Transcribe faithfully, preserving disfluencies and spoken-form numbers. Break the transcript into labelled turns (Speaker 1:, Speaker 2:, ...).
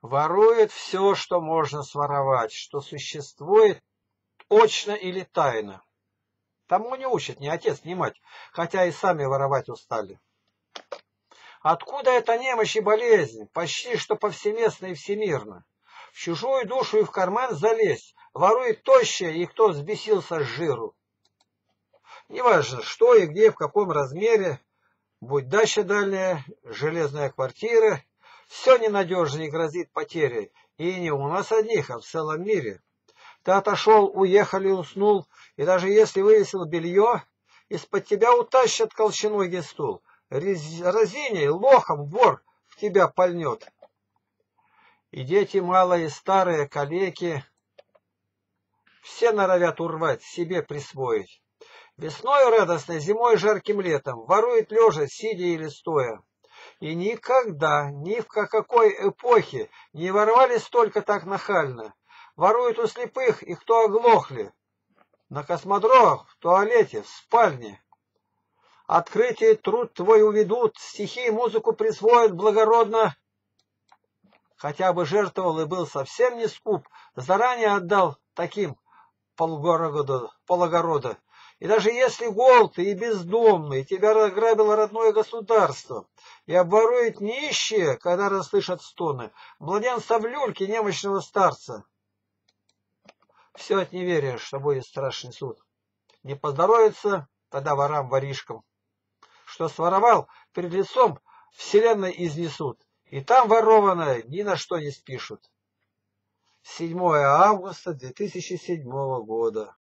Speaker 1: Ворует все, что можно своровать, что существует очно или тайно. Тому не учат ни отец, ни мать, хотя и сами воровать устали. Откуда эта немощь и болезнь, почти что повсеместно и всемирно? В чужую душу и в карман залезть, ворует тощее, и кто взбесился с жиру. Неважно, что и где, в каком размере, будь дача дальняя, железная квартира, все ненадежно и грозит потерей, и не у нас одних, а в целом мире. Ты отошел, уехал и уснул, и даже если вывесил белье, из-под тебя утащат колченогий стул. Разиней, лохом вор в тебя пальнет. И дети малые, старые, калеки, все норовят урвать, себе присвоить. Весной радостной, зимой жарким летом, ворует лежа, сидя или стоя. И никогда, ни в какой эпохе не ворвали столько так нахально. Воруют у слепых и кто оглохли. На космодромах, в туалете, в спальне. Открытие труд твой уведут, стихи и музыку присвоят благородно. Хотя бы жертвовал и был совсем не скуп, заранее отдал таким полгорода, пологорода. И даже если голод и бездомный, тебя ограбило родное государство, и обворует нищие, когда расслышат стоны, младенца в люльке немощного старца. Все от неверия, что будет страшный суд. Не поздоровится, тогда ворам-воришкам. Что своровал, перед лицом вселенной изнесут, и там ворованное ни на что не спишут. седьмое августа две тысячи седьмого года.